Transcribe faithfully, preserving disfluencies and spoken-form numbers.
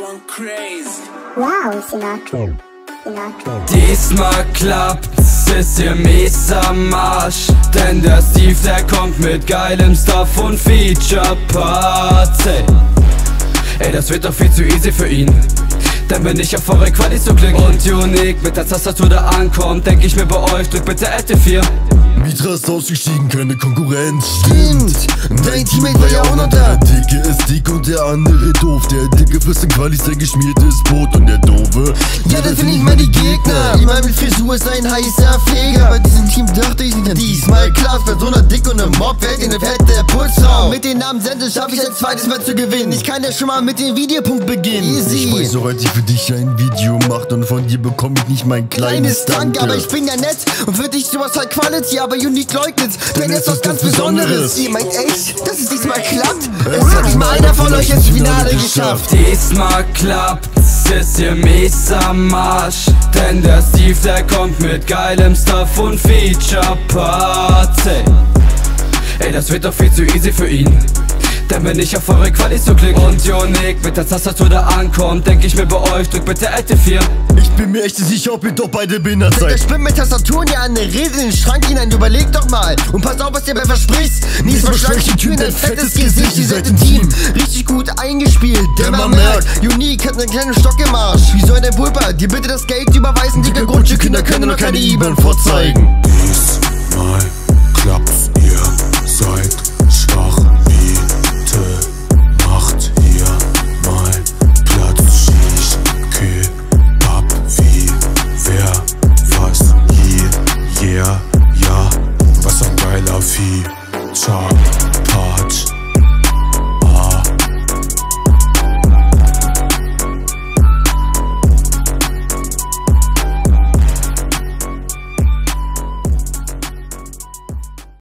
going crazy. Wow, Sinatra. Sinatra. Diesmal klappt's, ist ihr mies am Arsch. Denn der Steve, der kommt mit geilem Stuff und Feature-Parts. Ey. Ey, das wird doch viel zu easy für ihn. Denn wenn ich auf eure Quali so klingt und unique mit der Tastatur da ankommt, denk ich mir bei euch, drück bitte L T vier. Mitra ist ausgestiegen, keine Konkurrenz. Stimmt, dein Teammate war ja auch noch da. Der Dicke ist dick und der andere doof. Der Dicke frisst den Qualis, der geschmierte ist Brot. Und der Doofe, ja, das sind nicht mal die Gegner. Jemand mit Frisur ist ein heißer Feger. Bei diesem Team dachte ich nicht an diesmal klappt. Bei so einer Dick und einem Mob fällt in eine fette Putzraum. Mit den Namen Sende schaff ich ein zweites Mal zu gewinnen. Ich kann ja schon mal mit dem Videopunkt beginnen. Easy. Ich weiß auch, als ich für dich ein Video macht und von dir bekomme ich nicht mein kleines Dank, Danke. aber ich bin ja nett und für dich sowas halt Quality, aber Unique leugnet, denn jetzt was ganz Besonderes. Ihr meint echt, dass es diesmal klappt? Es hat nicht mal einer von euch ins Finale geschafft. Diesmal klappt's, ist ihr mies am Arsch. Denn der Steve, der kommt mit geilem Stuff und Feature-Parts. Ey. Ey, das wird doch viel zu easy für ihn. Denn wenn ich auf eure Quali so klick und unique mit der Tastatur da ankommt, denk ich mir bei euch, drück bitte L T vier. Ich bin mir echt sicher, ob ihr doch beide behindert Der seid. spinnt mit Tastaturen ja an der Rede in den Schrank hinein, überleg doch mal und pass auf, was dir bei versprichst. Nächstes Mal schlag ich die Tür in dein fettes Gesicht, ihr seid im Team richtig gut eingespielt, der man merkt, Unique hat einen kleinen Stock im Arsch. Wie soll der Pulper dir bitte das Geld überweisen? Dicke Grundstückkinder können noch keine I B A N vorzeigen. Diesmal klappt's, ihr seid